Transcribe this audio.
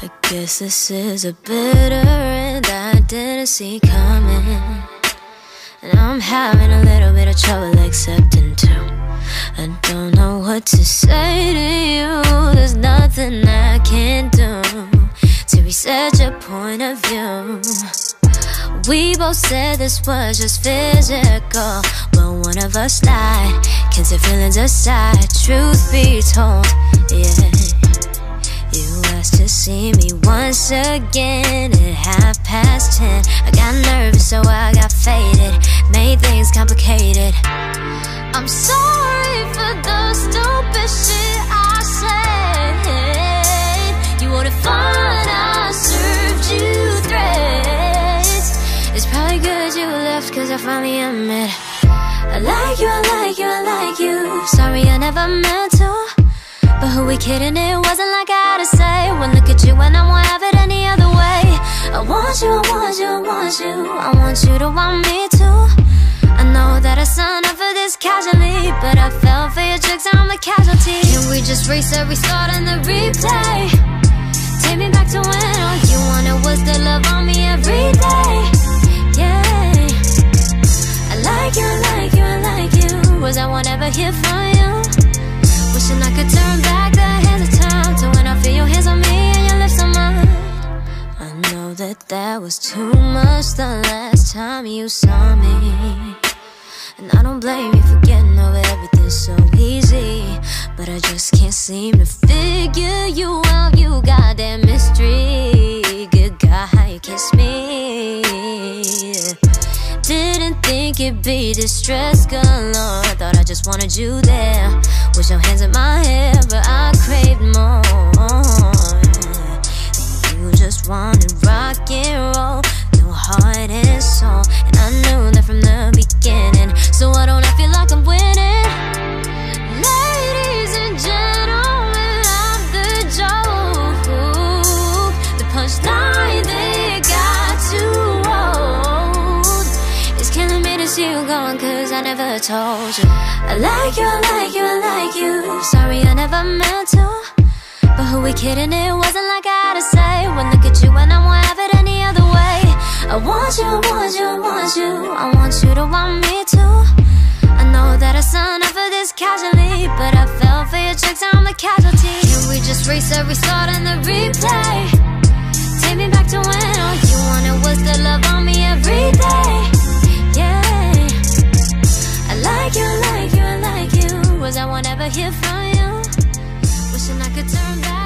I guess this is a bitter end I didn't see coming, and I'm having a little bit of trouble accepting too. I don't know what to say to you. There's nothing I can do to reset your point of view. We both said this was just physical, but one of us lied. Can't set feelings aside, truth be told, yeah. You asked to see me once again at 10:30. I got nervous, so I got faded, made things complicated. I'm sorry for the stupid shit I said. You wanted fun, I served you threats. It's probably good you left, cause I finally admit I like you, I like you, I like you. Sorry I never meant to, but who we kidding, it wasn't like I had to say. When look at you and I won't have it any other way. I want you, I want you, I want you, I want you to want me too. I know that I signed up for this casually, but I fell for your tricks, I'm the casualty. Can we just reset, restart, and the replay? Take me back to when all you wanted was to love on me every day. Yeah, I like you, I like you, I like you. Was I won't ever hear from you? Wishing I could turn back the hands of time to when I feel your hands on me and your lips on mine. I know that was too much the last time you saw me, and I don't blame you for getting over everything so easy, but I just can't seem to figure you out, you goddamn mystery. Good God, how you kiss me. Didn't think it'd be distress galore. Thought I just wanted you there, with your hands in my hair, but I craved more. You just wanted rock and roll, no heart and soul, and I knew that from the beginning. So why don't I feel like I'm winning? Ladies and gentlemen, I'm the joke, the punchline they got too old. It's killing me to see you gone, cause I never told you I like you, I like you, I like you. Sorry I never meant to, but who we kidding, it wasn't like I had to say. When look at you and I won't have it any other way. I want you, I want you, I want you, I want you to want me too. I know that I signed up for this casually, but I fell for your tricks, I'm the casualty. Can we just reset, restart, and the replay? Take me back to when all you wanted was to love on me every day. Yeah, I like you, I like you, I like you. Was I won't ever hear from you? Wishing I could turn back.